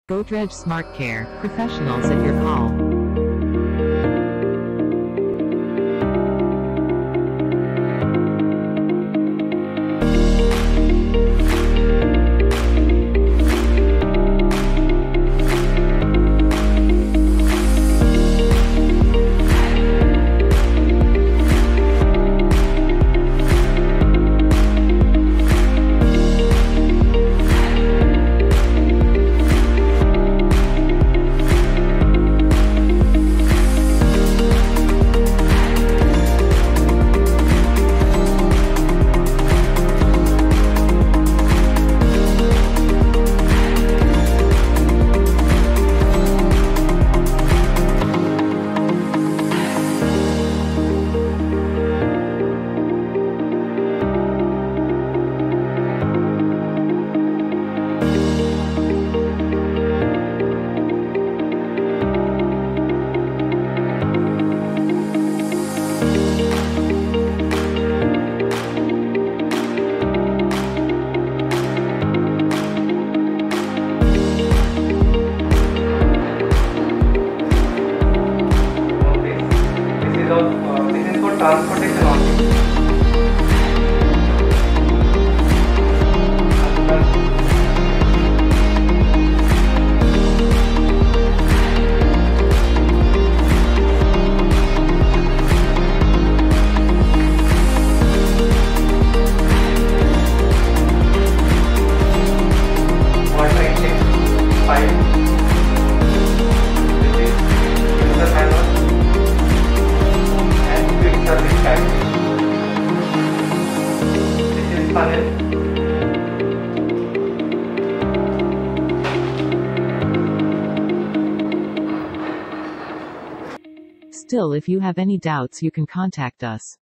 Godrej Smart Care, professionals at your call. This is for transportation only. Water intake pipe. This is user manual and quick service type. This is funnel. Still, if you have any doubts, you can contact us.